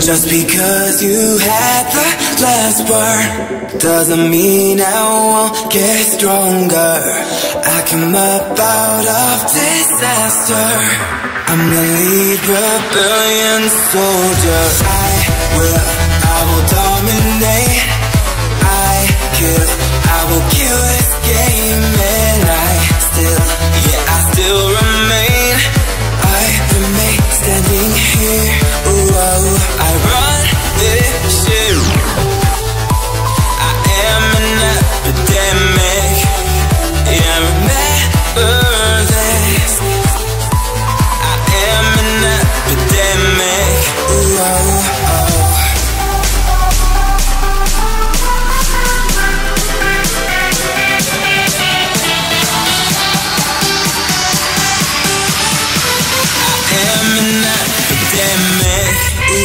Just because you had the last word doesn't mean I won't get stronger. I come up out of disaster. I'm the lead rebellion soldier. I will dominate. I will kill this game. And I still remain. I remain standing here. I run this ship. I am an epidemic. Yeah, remember this. I am an epidemic. I am an epidemic.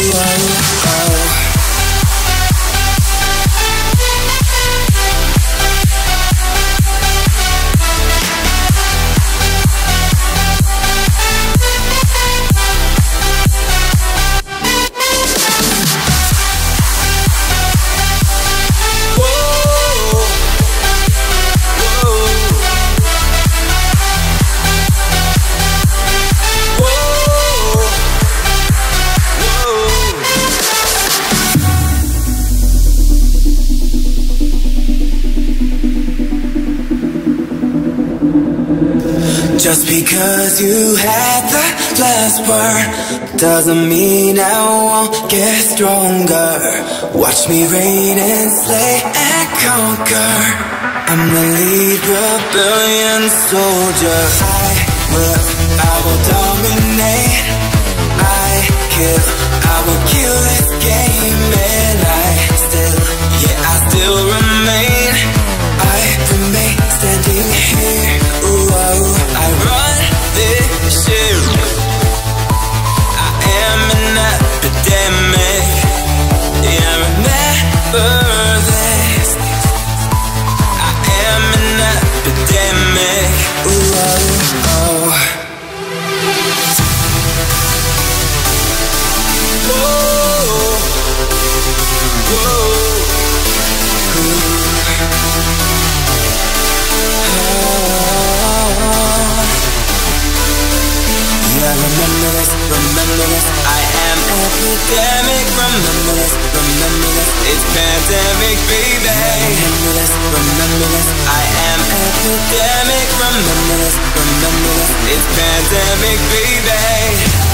Just because you had the last word doesn't mean I won't get stronger. Watch me reign and slay and conquer. I'm the lead rebellion soldier. I will dominate. I will kill this game. And I still remain. I remain standing here. I run this ship. I am an epidemic. Yeah, remember this. I am an epidemic. Whoa. Remember this, I am epidemic. Remember this, it's pandemic, baby. Remember this, I am epidemic. Remember this, it's pandemic, baby.